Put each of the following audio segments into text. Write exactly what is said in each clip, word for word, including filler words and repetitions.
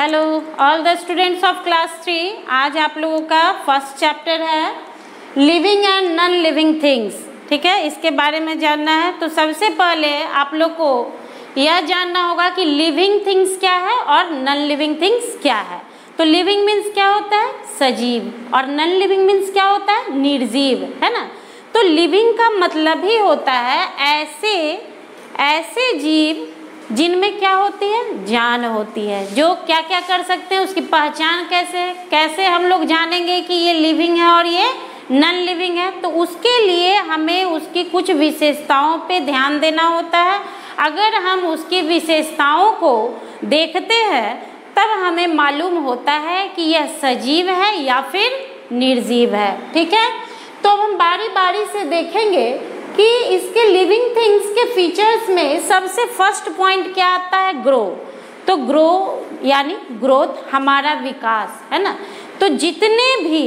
Hello all the students of class three. आज आप लोगों का फर्स्ट चैप्टर है living and non living things. ठीक है, इसके बारे में जानना है। तो सबसे पहले आप लोग को यह जानना होगा कि लिविंग थिंग्स क्या है और नॉन लिविंग थिंग्स क्या है। तो लिविंग मीन्स क्या होता है? सजीव, और नॉन लिविंग मीन्स क्या होता है? निर्जीव, है ना। तो लिविंग का मतलब ही होता है ऐसे ऐसे जीव जिनमें क्या होती है? जान होती है, जो क्या क्या कर सकते हैं। उसकी पहचान कैसे है? कैसे हम लोग जानेंगे कि ये लिविंग है और ये नॉन लिविंग है? तो उसके लिए हमें उसकी कुछ विशेषताओं पे ध्यान देना होता है। अगर हम उसकी विशेषताओं को देखते हैं तब हमें मालूम होता है कि यह सजीव है या फिर निर्जीव है। ठीक है, तो हम बारी बारी से देखेंगे कि इसके लिविंग थिंग्स के फीचर्स में सबसे फर्स्ट पॉइंट क्या आता है? ग्रो। तो ग्रो यानी ग्रोथ, हमारा विकास, है ना। तो जितने भी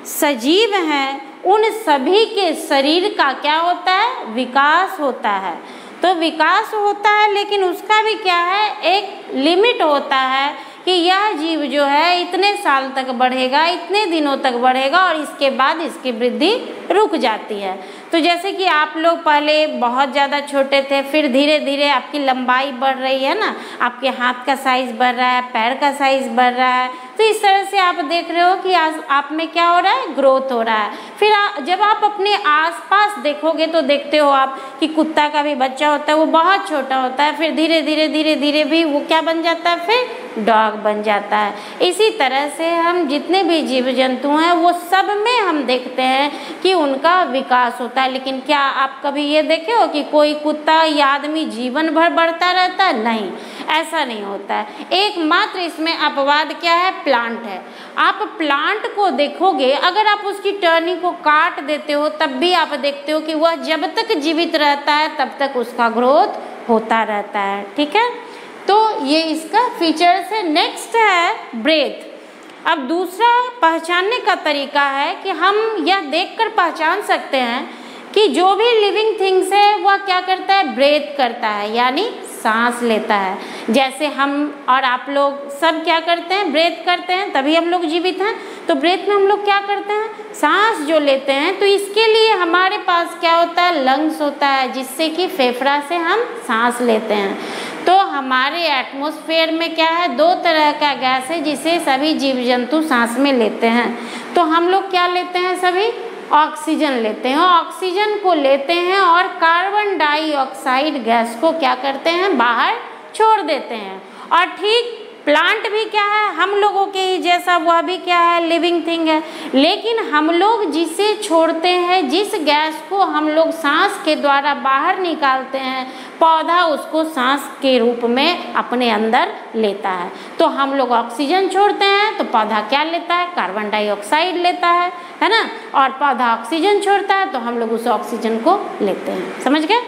सजीव हैं उन सभी के शरीर का क्या होता है? विकास होता है। तो विकास होता है, लेकिन उसका भी क्या है? एक लिमिट होता है कि यह जीव जो है इतने साल तक बढ़ेगा, इतने दिनों तक बढ़ेगा और इसके बाद इसकी वृद्धि रुक जाती है। तो जैसे कि आप लोग पहले बहुत ज़्यादा छोटे थे, फिर धीरे धीरे आपकी लंबाई बढ़ रही है ना, आपके हाथ का साइज़ बढ़ रहा है, पैर का साइज़ बढ़ रहा है। तो इस तरह से आप देख रहे हो कि आज आप में क्या हो रहा है? ग्रोथ हो रहा है। फिर आ, जब आप अपने आसपास देखोगे तो देखते हो आप कि कुत्ता का भी बच्चा होता है, वो बहुत छोटा होता है, फिर धीरे धीरे धीरे धीरे भी वो क्या बन जाता है? फिर डॉग बन जाता है। इसी तरह से हम जितने भी जीव जंतु हैं वो सब में हम देखते हैं कि उनका विकास होता है। लेकिन क्या आप कभी ये देखे हो कि कोई कुत्ता या आदमी जीवन भर बढ़ता रहता है? नहीं, ऐसा नहीं होता है। एकमात्र इसमें अपवाद क्या है? प्लांट है। आप प्लांट को देखोगे, अगर आप उसकी टहनी को काट देते हो तब भी आप देखते हो कि वह जब तक जीवित रहता है तब तक उसका ग्रोथ होता रहता है। ठीक है, तो ये इसका फीचर्स है। नेक्स्ट है ब्रेथ। अब दूसरा पहचानने का तरीका है कि हम यह देखकर पहचान सकते हैं कि जो भी लिविंग थिंग्स है वह क्या करता है? ब्रेथ करता है, यानी सांस लेता है। जैसे हम और आप लोग सब क्या करते हैं? ब्रेथ करते हैं, तभी हम लोग जीवित हैं। तो ब्रेथ में हम लोग क्या करते हैं? सांस जो लेते हैं, तो इसके लिए हमारे पास क्या होता है? लंग्स होता है, जिससे कि फेफड़ा से हम सांस लेते हैं। तो हमारे एटमॉस्फेयर में क्या है? दो तरह का गैस है जिसे सभी जीव जंतु सांस में लेते हैं। तो हम लोग क्या लेते हैं? सभी ऑक्सीजन लेते हैं। ऑक्सीजन को लेते हैं और कार्बन डाइऑक्साइड गैस को क्या करते हैं? बाहर छोड़ देते हैं। और ठीक प्लांट भी क्या है? हम लोगों के ही जैसा वह भी क्या है? लिविंग थिंग है। लेकिन हम लोग जिसे छोड़ते हैं, जिस गैस को हम लोग सांस के द्वारा बाहर निकालते हैं, पौधा उसको सांस के रूप में अपने अंदर लेता है। तो हम लोग ऑक्सीजन छोड़ते हैं तो पौधा क्या लेता है? कार्बन डाइऑक्साइड लेता है, है ना। और पौधा ऑक्सीजन छोड़ता है तो हम लोग उस ऑक्सीजन को लेते हैं। समझ गए?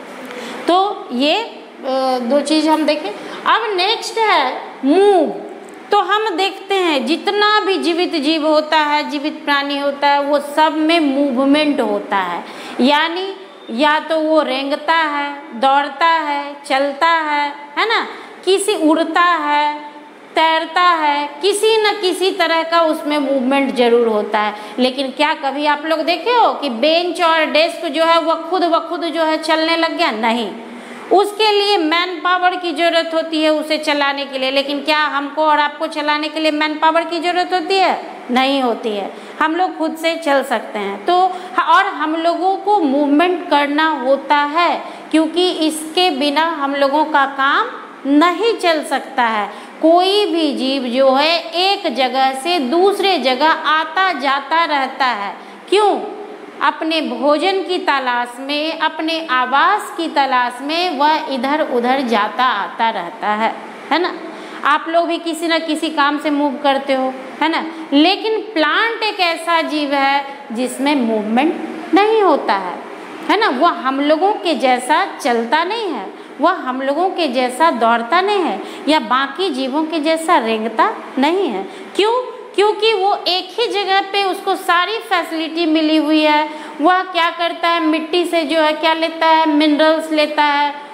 तो ये दो चीज़ हम देखें। अब नेक्स्ट है मूव। तो हम देखते हैं जितना भी जीवित जीव होता है, जीवित प्राणी होता है, वो सब में मूवमेंट होता है। यानी या तो वो रेंगता है, दौड़ता है, चलता है, है ना, किसी उड़ता है, तैरता है, किसी न किसी तरह का उसमें मूवमेंट जरूर होता है। लेकिन क्या कभी आप लोग देखे हो कि बेंच और डेस्क जो है वह खुद ब खुद जो है चलने लग गया? नहीं, उसके लिए मैन पावर की ज़रूरत होती है उसे चलाने के लिए। लेकिन क्या हमको और आपको चलाने के लिए मैन पावर की ज़रूरत होती है? नहीं होती है। हम लोग खुद से चल सकते हैं। तो और हम लोगों को मूवमेंट करना होता है, क्योंकि इसके बिना हम लोगों का काम नहीं चल सकता है। कोई भी जीव जो है एक जगह से दूसरे जगह आता जाता रहता है। क्यों? अपने भोजन की तलाश में, अपने आवास की तलाश में वह इधर उधर जाता आता रहता है, है ना। आप लोग भी किसी न किसी काम से मूव करते हो, है ना। लेकिन प्लांट एक ऐसा जीव है जिसमें मूवमेंट नहीं होता है, है ना। वह हम लोगों के जैसा चलता नहीं है, वह हम लोगों के जैसा दौड़ता नहीं है, या बाकी जीवों के जैसा रेंगता नहीं है। क्यों? क्योंकि वो एक ही जगह पे उसको सारी फैसिलिटी मिली हुई है। वह क्या करता है? मिट्टी से जो है क्या लेता है? मिनरल्स लेता है,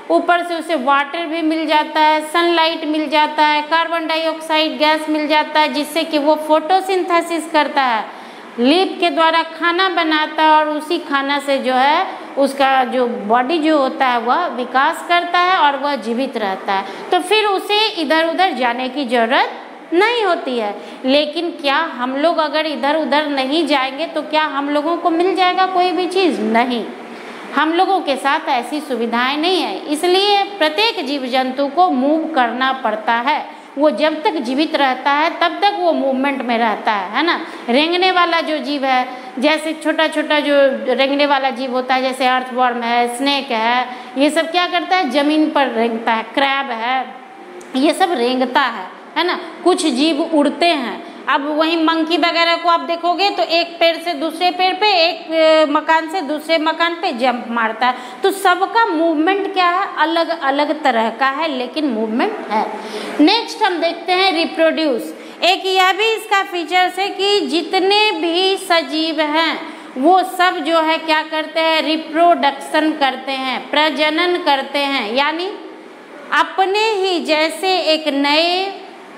ऊपर से उसे वाटर भी मिल जाता है, सनलाइट मिल जाता है, कार्बन डाइऑक्साइड गैस मिल जाता है, जिससे कि वो फोटोसिंथेसिस करता है, लीफ के द्वारा खाना बनाता है और उसी खाना से जो है उसका जो बॉडी जो होता है वह विकास करता है और वह जीवित रहता है। तो फिर उसे इधर उधर जाने की ज़रूरत नहीं होती है। लेकिन क्या हम लोग अगर इधर उधर नहीं जाएंगे तो क्या हम लोगों को मिल जाएगा कोई भी चीज़? नहीं, हम लोगों के साथ ऐसी सुविधाएं नहीं है। इसलिए प्रत्येक जीव जंतु को मूव करना पड़ता है। वो जब तक जीवित रहता है तब तक वो मूवमेंट में रहता है, है ना। रेंगने वाला जो जीव है, जैसे छोटा छोटा जो रेंगने वाला जीव होता है, जैसे अर्थवर्म है, स्नेक है, ये सब क्या करता है? ज़मीन पर रेंगता है। क्रैब है, ये सब रेंगता है, है ना। कुछ जीव उड़ते हैं। अब वहीं मंकी वगैरह को आप देखोगे तो एक पेड़ से दूसरे पेड़ पे, एक मकान से दूसरे मकान पे जंप मारता है। तो सबका मूवमेंट क्या है? अलग अलग तरह का है, लेकिन मूवमेंट है। नेक्स्ट हम देखते हैं रिप्रोड्यूस। एक यह भी इसका फीचर्स है कि जितने भी सजीव हैं वो सब जो है क्या करते हैं? रिप्रोडक्शन करते हैं, प्रजनन करते हैं, यानी अपने ही जैसे एक नए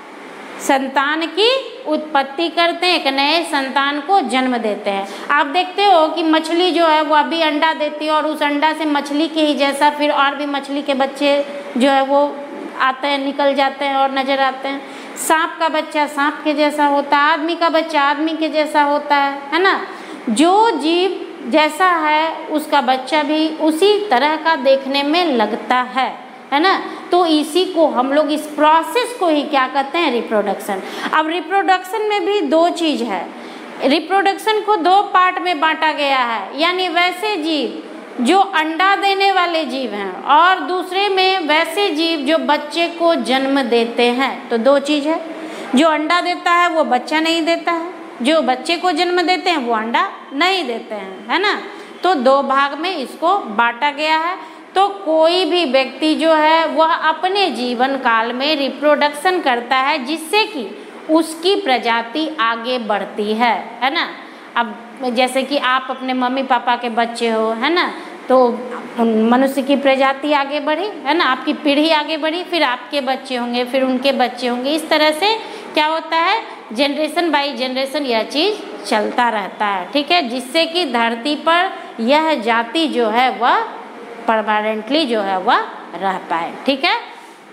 संतान की उत्पत्ति करते हैं, एक नए संतान को जन्म देते हैं। आप देखते हो कि मछली जो है वो अभी अंडा देती है और उस अंडा से मछली के ही जैसा फिर और भी मछली के बच्चे जो है वो आते हैं, निकल जाते हैं और नजर आते हैं। सांप का बच्चा सांप के जैसा होता है, आदमी का बच्चा आदमी के जैसा होता है, है ना। जो जीव जैसा है उसका बच्चा भी उसी तरह का देखने में लगता है, है ना। तो इसी को हम लोग, इस प्रोसेस को ही क्या कहते हैं? रिप्रोडक्शन। अब रिप्रोडक्शन में भी दो चीज़ है। रिप्रोडक्शन को दो पार्ट में बांटा गया है, यानी वैसे जीव जो अंडा देने वाले जीव हैं और दूसरे में वैसे जीव जो बच्चे को जन्म देते हैं। तो दो चीज़ है, जो अंडा देता है वो बच्चा नहीं देता है, जो बच्चे को जन्म देते हैं वो अंडा नहीं देते हैं, है ना। तो दो भाग में इसको बांटा गया है। तो कोई भी व्यक्ति जो है वह अपने जीवन काल में रिप्रोडक्शन करता है, जिससे कि उसकी प्रजाति आगे बढ़ती है, है ना। अब जैसे कि आप अपने मम्मी पापा के बच्चे हो, है ना, तो मनुष्य की प्रजाति आगे बढ़ी, है ना, आपकी पीढ़ी आगे बढ़ी, फिर आपके बच्चे होंगे, फिर उनके बच्चे होंगे। इस तरह से क्या होता है? जनरेशन बाय जनरेशन यह चीज़ चलता रहता है, ठीक है, जिससे कि धरती पर यह जाति जो है वह परमानेंटली जो है वह रह पाए, ठीक है।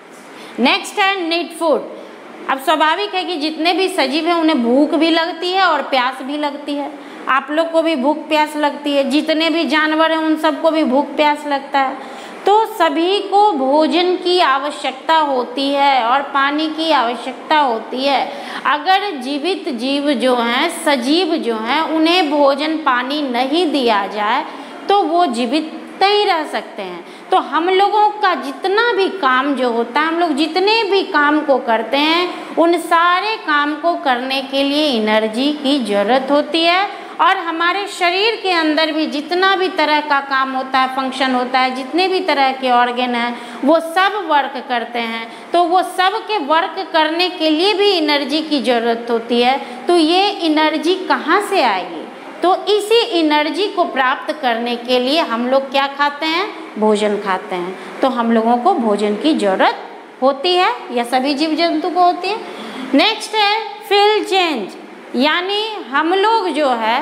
नेक्स्ट है नीड फूड। अब स्वाभाविक है कि जितने भी सजीव हैं उन्हें भूख भी लगती है और प्यास भी लगती है। आप लोग को भी भूख प्यास लगती है, जितने भी जानवर हैं उन सबको भी भूख प्यास लगता है। तो सभी को भोजन की आवश्यकता होती है और पानी की आवश्यकता होती है। अगर जीवित जीव जो हैं, सजीव जो हैं, उन्हें भोजन पानी नहीं दिया जाए तो वो जीवित नहीं रह सकते हैं। तो हम लोगों का जितना भी काम जो होता है, हम लोग जितने भी काम को करते हैं, उन सारे काम को करने के लिए एनर्जी की ज़रूरत होती है। और हमारे शरीर के अंदर भी जितना भी तरह का काम होता है, फंक्शन होता है, जितने भी तरह के ऑर्गन हैं वो सब वर्क करते हैं। तो वो सब के वर्क करने के लिए भी एनर्जी की ज़रूरत होती है। तो ये एनर्जी कहाँ से आएगी? तो इसी एनर्जी को प्राप्त करने के लिए हम लोग क्या खाते हैं? भोजन खाते हैं। तो हम लोगों को भोजन की ज़रूरत होती है, या सभी जीव जंतु को होती है। नेक्स्ट है फील चेंज, यानी हम लोग जो है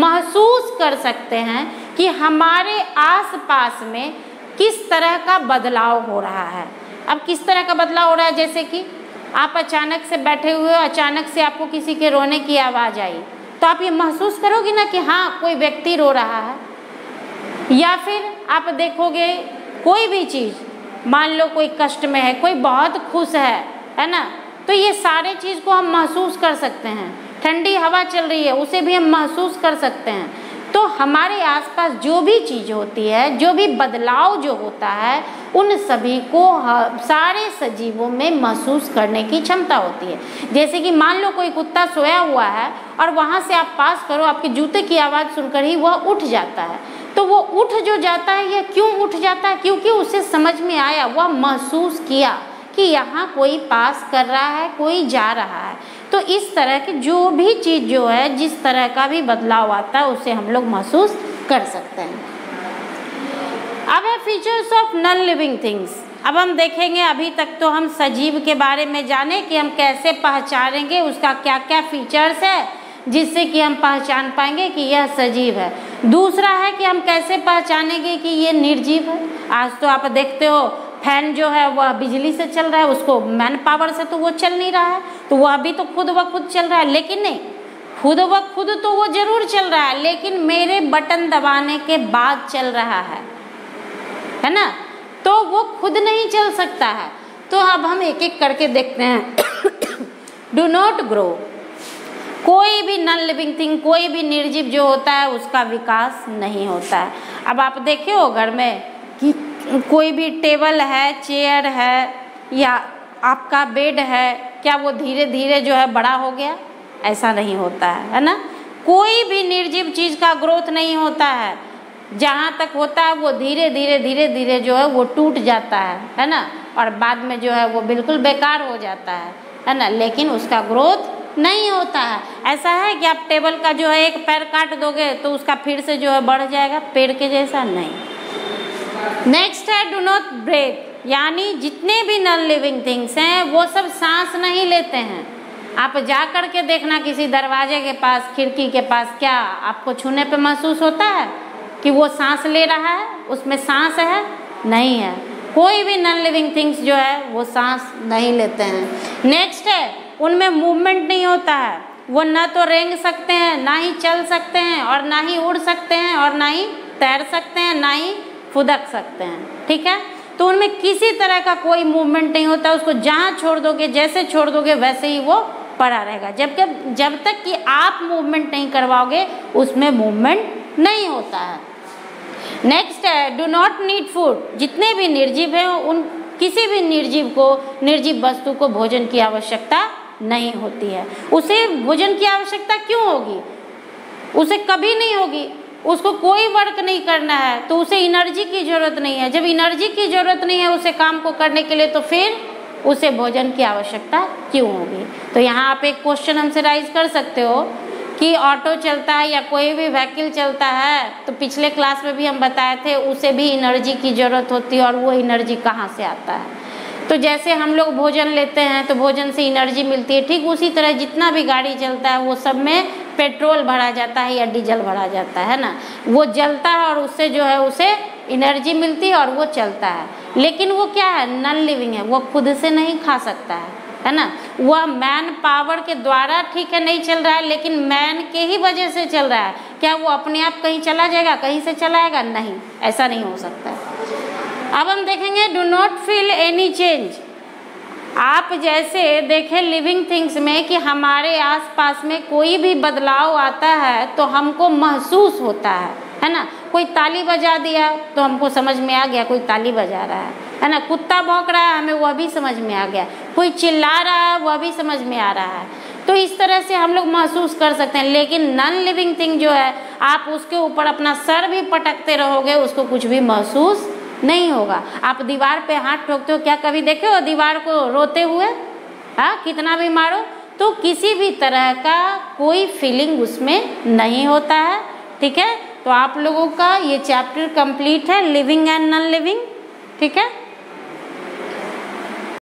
महसूस कर सकते हैं कि हमारे आसपास में किस तरह का बदलाव हो रहा है। अब किस तरह का बदलाव हो रहा है? जैसे कि आप अचानक से बैठे हुए हो, अचानक से आपको किसी के रोने की आवाज़ आई, तो आप ये महसूस करोगे ना कि हाँ कोई व्यक्ति रो रहा है। या फिर आप देखोगे कोई भी चीज़, मान लो कोई कष्ट में है, कोई बहुत खुश है, है ना, तो ये सारे चीज़ को हम महसूस कर सकते हैं। ठंडी हवा चल रही है, उसे भी हम महसूस कर सकते हैं। तो हमारे आसपास जो भी चीज़ होती है, जो भी बदलाव जो होता है, उन सभी को सारे सजीवों में महसूस करने की क्षमता होती है। जैसे कि मान लो कोई कुत्ता सोया हुआ है और वहाँ से आप पास करो, आपके जूते की आवाज़ सुनकर ही वह उठ जाता है। तो वो उठ जो जाता है, यह क्यों उठ जाता है? क्योंकि उसे समझ में आया, वह महसूस किया कि यहाँ कोई पास कर रहा है, कोई जा रहा है। तो इस तरह की जो भी चीज़ जो है, जिस तरह का भी बदलाव आता है, उसे हम लोग महसूस कर सकते हैं। अब है features of non living things. अब हम देखेंगे, अभी तक तो हम सजीव के बारे में जाने कि हम कैसे पहचानेंगे, उसका क्या क्या फीचर्स है जिससे कि हम पहचान पाएंगे कि यह सजीव है। दूसरा है कि हम कैसे पहचानेंगे कि ये निर्जीव है। आज तो आप देखते हो फैन जो है वह बिजली से चल रहा है, उसको मैन पावर से तो वो चल नहीं रहा है, तो वह भी तो खुद ब खुद चल रहा है। लेकिन नहीं, खुद ब खुद तो वो जरूर चल रहा है, लेकिन मेरे बटन दबाने के बाद चल रहा है, है ना, तो वो खुद नहीं चल सकता है। तो अब हम एक एक करके देखते हैं। डू नॉट ग्रो, कोई भी नॉन लिविंग थिंग, कोई भी निर्जीव जो होता है उसका विकास नहीं होता है। अब आप देखे हो घर में कि कोई भी टेबल है, चेयर है या आपका बेड है, क्या वो धीरे धीरे जो है बड़ा हो गया? ऐसा नहीं होता है, है ना। कोई भी निर्जीव चीज़ का ग्रोथ नहीं होता है, जहाँ तक होता है वो धीरे धीरे धीरे धीरे जो है वो टूट जाता है, है ना, और बाद में जो है वो बिल्कुल बेकार हो जाता है, है ना, लेकिन उसका ग्रोथ नहीं होता है। ऐसा है कि आप टेबल का जो है एक पैर काट दोगे तो उसका फिर से जो है बढ़ जाएगा पेड़ के जैसा? नहीं। नेक्स्ट है डू नॉट ब्रेथ, यानी जितने भी नॉन लिविंग थिंग्स हैं वो सब सांस नहीं लेते हैं। आप जा कर के देखना किसी दरवाजे के पास, खिड़की के पास, क्या आपको छूने पे महसूस होता है कि वो सांस ले रहा है, उसमें सांस है? नहीं है। कोई भी नॉन लिविंग थिंग्स जो है वो सांस नहीं लेते हैं। नेक्स्ट है उनमें मूवमेंट नहीं होता है, वो ना तो रेंग सकते हैं, ना ही चल सकते हैं, और ना ही उड़ सकते हैं, और ना ही तैर सकते हैं, ना ही फुदक सकते हैं। ठीक है, तो उनमें किसी तरह का कोई मूवमेंट नहीं होता। उसको जहाँ छोड़ दोगे, जैसे छोड़ दोगे वैसे ही वो पड़ा रहेगा। जबकि जब तक कि आप मूवमेंट नहीं करवाओगे उसमें मूवमेंट नहीं होता है। नेक्स्ट है डू नॉट नीड फूड, जितने भी निर्जीव हैं उन किसी भी निर्जीव को, निर्जीव वस्तु को भोजन की आवश्यकता नहीं होती है। उसे भोजन की आवश्यकता क्यों होगी? उसे कभी नहीं होगी। उसको कोई वर्क नहीं करना है तो उसे एनर्जी की जरूरत नहीं है। जब एनर्जी की जरूरत नहीं है उसे काम को करने के लिए, तो फिर उसे भोजन की आवश्यकता क्यों होगी? तो यहाँ आप एक क्वेश्चन हमसे राइज कर सकते हो कि ऑटो चलता है या कोई भी व्हीकल चलता है, तो पिछले क्लास में भी हम बताए थे उसे भी एनर्जी की ज़रूरत होती है, और वो एनर्जी कहाँ से आता है? तो जैसे हम लोग भोजन लेते हैं तो भोजन से एनर्जी मिलती है, ठीक उसी तरह जितना भी गाड़ी चलता है वो सब में पेट्रोल भरा जाता है या डीजल भरा जाता है ना, वो जलता है और उससे जो है उसे एनर्जी मिलती है और वो चलता है। लेकिन वो क्या है? नॉन लिविंग है, वो खुद से नहीं खा सकता है, है ना। वह मैन पावर के द्वारा ठीक है नहीं चल रहा है, लेकिन मैन के ही वजह से चल रहा है। क्या वो अपने आप कहीं चला जाएगा, कहीं से चला आएगा? नहीं, ऐसा नहीं हो सकता है। अब हम देखेंगे do not feel any change. आप जैसे देखें लिविंग थिंग्स में कि हमारे आसपास में कोई भी बदलाव आता है तो हमको महसूस होता है, है ना। कोई ताली बजा दिया तो हमको समझ में आ गया कोई ताली बजा रहा है, है ना। कुत्ता भौंक रहा है, हमें वह भी समझ में आ गया। कोई चिल्ला रहा है, वह भी समझ में आ रहा है। तो इस तरह से हम लोग महसूस कर सकते हैं। लेकिन नॉन लिविंग थिंग जो है, आप उसके ऊपर अपना सर भी पटकते रहोगे, उसको कुछ भी महसूस नहीं होगा। आप दीवार पे हाथ ठोकते हो, क्या कभी देखे हो दीवार को रोते हुए? हाँ, कितना भी मारो तो किसी भी तरह का कोई फीलिंग उसमें नहीं होता है। ठीक है, तो आप लोगों का ये चैप्टर कंप्लीट है, लिविंग एंड नॉन लिविंग। ठीक है।